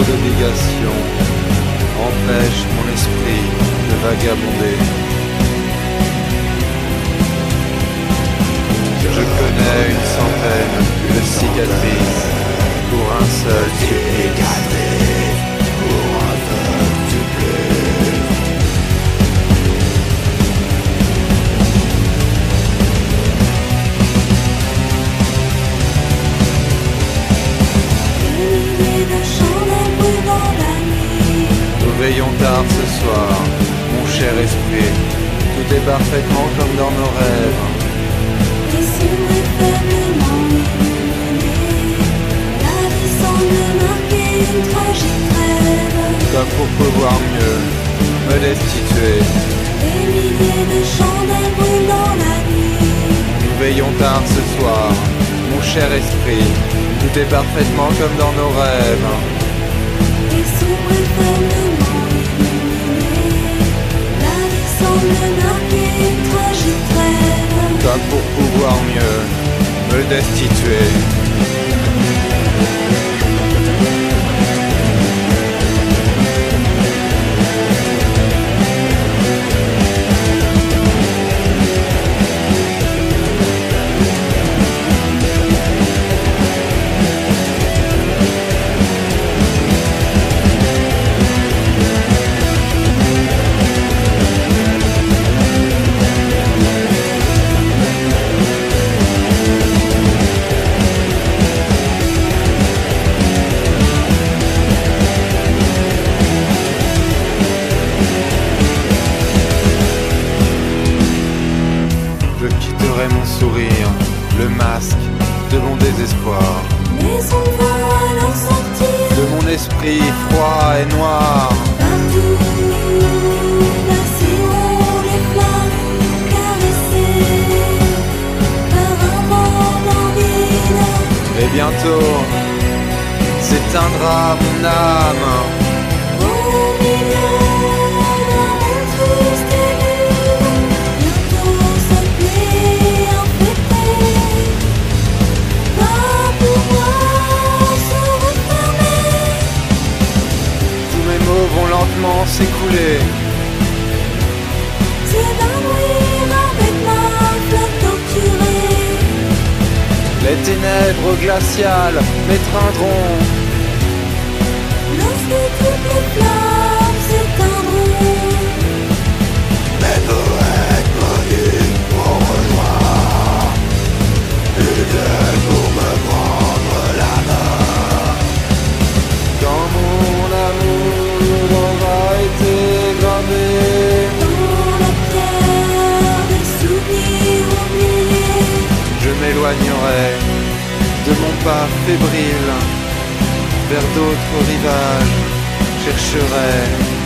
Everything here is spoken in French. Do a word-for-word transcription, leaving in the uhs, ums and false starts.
trop d'obligations empêchent mon esprit de vagabonder. Je connais une centaine de cicatrices pour un seul supplice. Nous veillons tard ce soir, mon cher esprit. Tout est parfaitement comme dans nos rêves. Et si on est faiblement illuminé, la vie semble marquer une tragique rêve. Comme pour pouvoir mieux me destituer. Des milliers de chandelles brûlent dans la nuit. Nous veillons tard ce soir, mon cher esprit. Tout est parfaitement comme dans nos rêves. Et sombre et faiblement illuminé, la vie semble marquer une tragique rêve. Comme pour pouvoir mieux me destituer. Je quitterai mon sourire, le masque de mon désespoir, Les ondes vont alors sortir de mon esprit froid et noir. partout. Passeront les flammes caressées par un vent morbide. Et bientôt s'éteindra mon âme. Au milieu d'un monde triste et lugubre, bientôt cette nuit infectée va pouvoir se refermer. Tous mes mots vont lentement s'écouler. S'évanouir avec ma flotte torturée. Les ténèbres glaciales m'étreindront. Lorsque toutes les flammes s'éteindront, Les poètes maudits vont rejoindre. Ils viennent pour me prendre la main. Quand mon amour aura été gravé, dans la pierre des souvenirs oubliés, je m'éloignerai de mon pas fébrile vers d'autres rivages, chercherai